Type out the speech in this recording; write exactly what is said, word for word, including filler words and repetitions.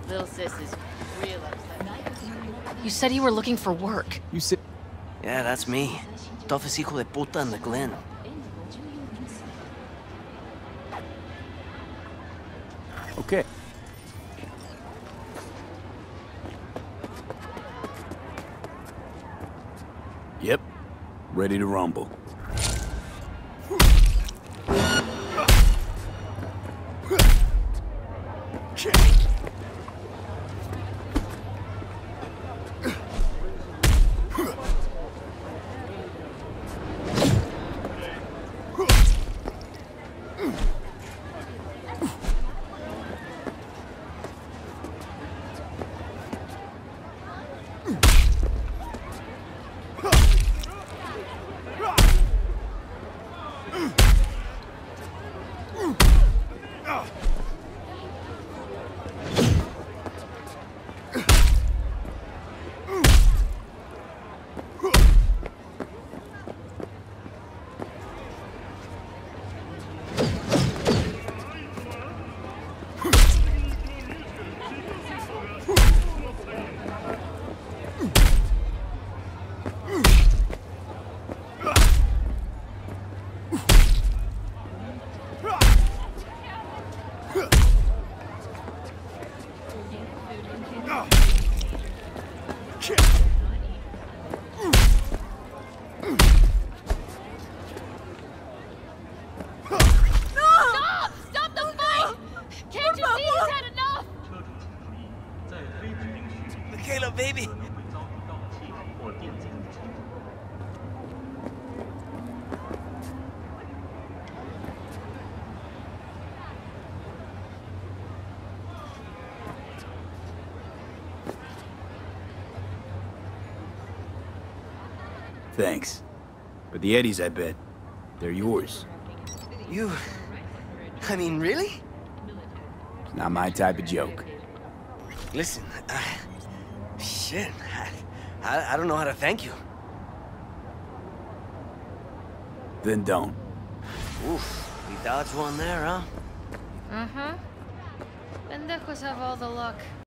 Little sis is real upset. You said you were looking for work. You said... Yeah, that's me. Toughest hijo de puta in the Glen. Okay. Yep. Ready to rumble. Michaela, baby! Thanks. But the Eddies, I bet, they're yours. You... I mean, really? It's not my type of joke. Listen, uh, shit, I, I, I don't know how to thank you. Then don't. Oof, we dodged one there, huh? Uh-huh. Pendejos have all the luck.